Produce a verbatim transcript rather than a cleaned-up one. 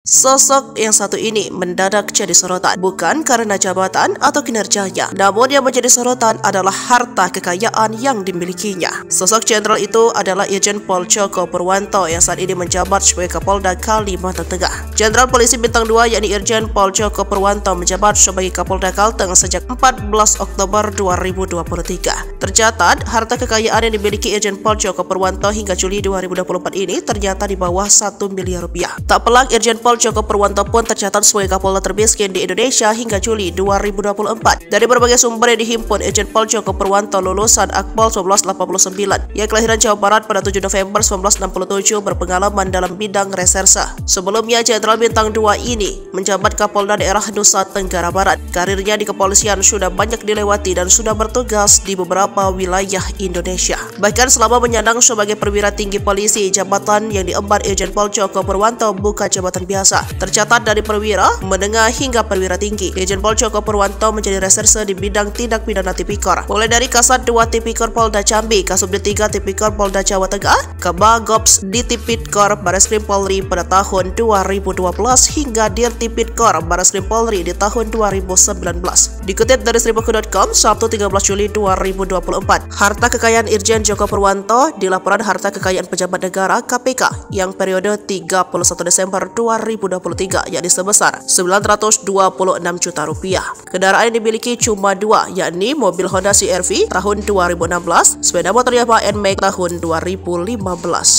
Sosok yang satu ini mendadak jadi sorotan, bukan karena jabatan atau kinerjanya, namun yang menjadi sorotan adalah harta kekayaan yang dimilikinya. Sosok jenderal itu adalah Irjen Pol Joko Purwanto yang saat ini menjabat sebagai Kapolda Kalimantan Tengah. Jenderal Polisi Bintang dua yakni Irjen Pol Joko Purwanto menjabat sebagai Kapolda Kalteng sejak empat belas Oktober dua ribu dua puluh tiga. Tercatat, harta kekayaan yang dimiliki Irjen Pol Joko Purwanto hingga Juli dua ribu dua puluh empat ini ternyata di bawah satu miliar rupiah. Tak pelak, Irjen Pol Joko Purwanto pun tercatat sebagai Kapolda termiskin di Indonesia hingga Juli dua ribu dua puluh empat. Dari berbagai sumber yang dihimpun, Irjen Pol Joko Purwanto lulusan Akpol seribu sembilan ratus delapan puluh sembilan. Ia kelahiran Jawa Barat pada tujuh November seribu sembilan ratus enam puluh tujuh, berpengalaman dalam bidang reserse. Sebelumnya, Jenderal Bintang dua ini menjabat Kapolda daerah Nusa Tenggara Barat. Karirnya di kepolisian sudah banyak dilewati dan sudah bertugas di beberapa wilayah Indonesia. Bahkan selama menyandang sebagai perwira tinggi polisi, jabatan yang diemban Irjen Pol Joko Purwanto bukan jabatan biasa. Tercatat dari perwira, menengah hingga perwira tinggi, Irjen Pol Joko Purwanto menjadi reserse di bidang tindak pidana tipikor, mulai dari Kasat dua Tipikor Polda Jambi, Kasubdit tiga Tipikor Polda Jawa Tengah, Kabagops di Tipikor Bareskrim Polri pada tahun dua ribu dua belas hingga Dirtipidkor Bareskrim Polri di tahun dua ribu sembilan belas. Dikutip dari seribuku titik com, Sabtu tiga belas Juli dua ribu dua puluh empat, harta kekayaan Irjen Joko Purwanto di laporan harta kekayaan pejabat negara K P K yang periode tiga puluh satu Desember dua ribu dua puluh tiga yakni sebesar sembilan ratus dua puluh enam juta rupiah. Kendaraan yang dimiliki cuma dua, yakni mobil Honda C R V tahun dua ribu enam belas, sepeda motor Yamaha N-Max tahun dua ribu lima belas.